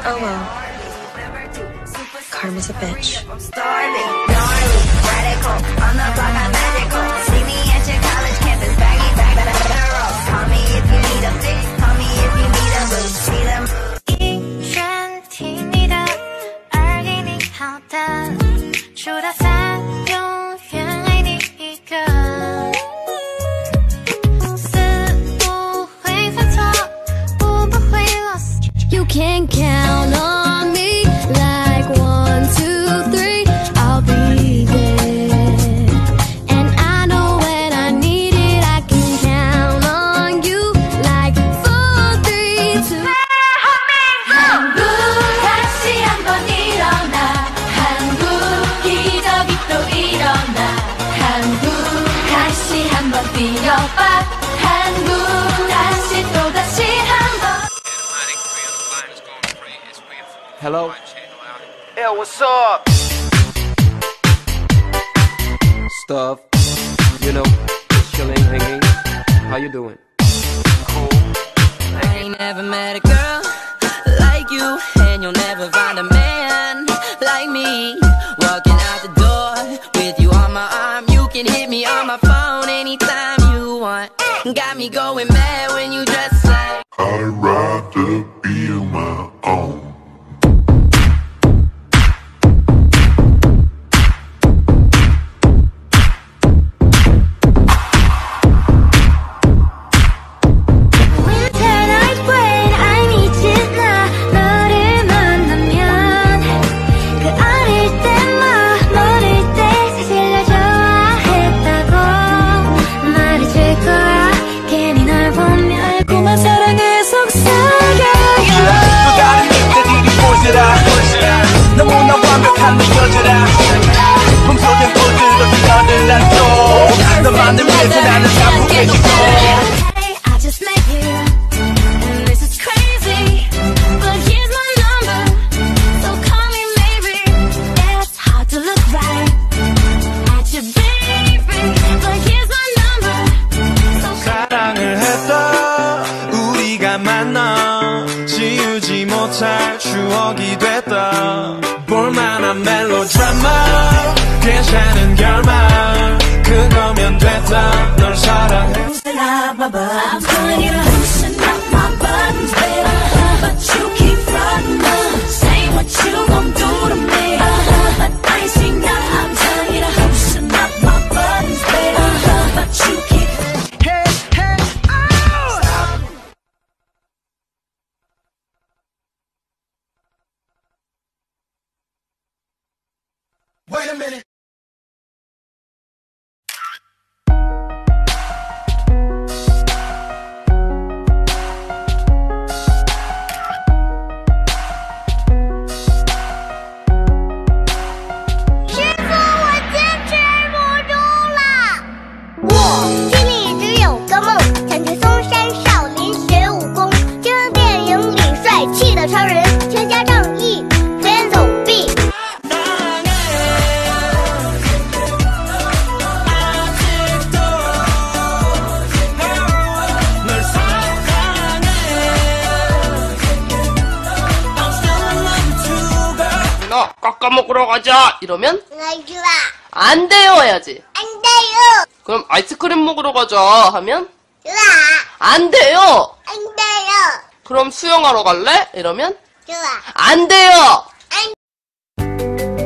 Oh well. Karma's a bitch. You can count on me like 1, 2, 3, I'll be there. And I know when I need it, I can count on you like 4, 3, 2. 한국 다시 한번 일어나. 한국 기적이 또 일어나. 한국 다시 한번 뛰어봐. 한국 다시 또 다시 한번. Hello? Yeah, what's up? Stuff. You know, just chilling, hanging. How you doing? Cool. I ain't never met a girl like you, and you'll never find a man like me. Walking out the door with you on my arm. You can hit me on my phone anytime you want. Got me going mad when you dress like I'd rather be on my own. 너무나 완벽한 내 여자라 훔쳐진 포즈로 뛰어든 난또 너만을 위해서 나는 사부해주고 Hey, I just met you, and this is crazy, but here's my number, so call me maybe. It's hard to look right at you, baby, but here's my number, so 사랑을 했다 우리가 만나 지우지 못할 추억이 됐다 볼만한 멜로드라마 괜찮은 결말 그거면 됐다 널 사랑해 I'm telling you to loosen up my buttons, baby, but you keep running. Say what you gon' do to me, but I ain't seen that. I'm telling you to loosen up my buttons, baby, but you keep. Hey, hey, oh! Stop. Wait a minute. 깎아먹으러 가자 이러면 좋아. 안 돼요 해야지. 안 돼요. 그럼 아이스크림 먹으러 가자 하면 좋아. 안 돼요. 안 돼요. 그럼 수영하러 갈래? 이러면 좋아. 안 돼요. 안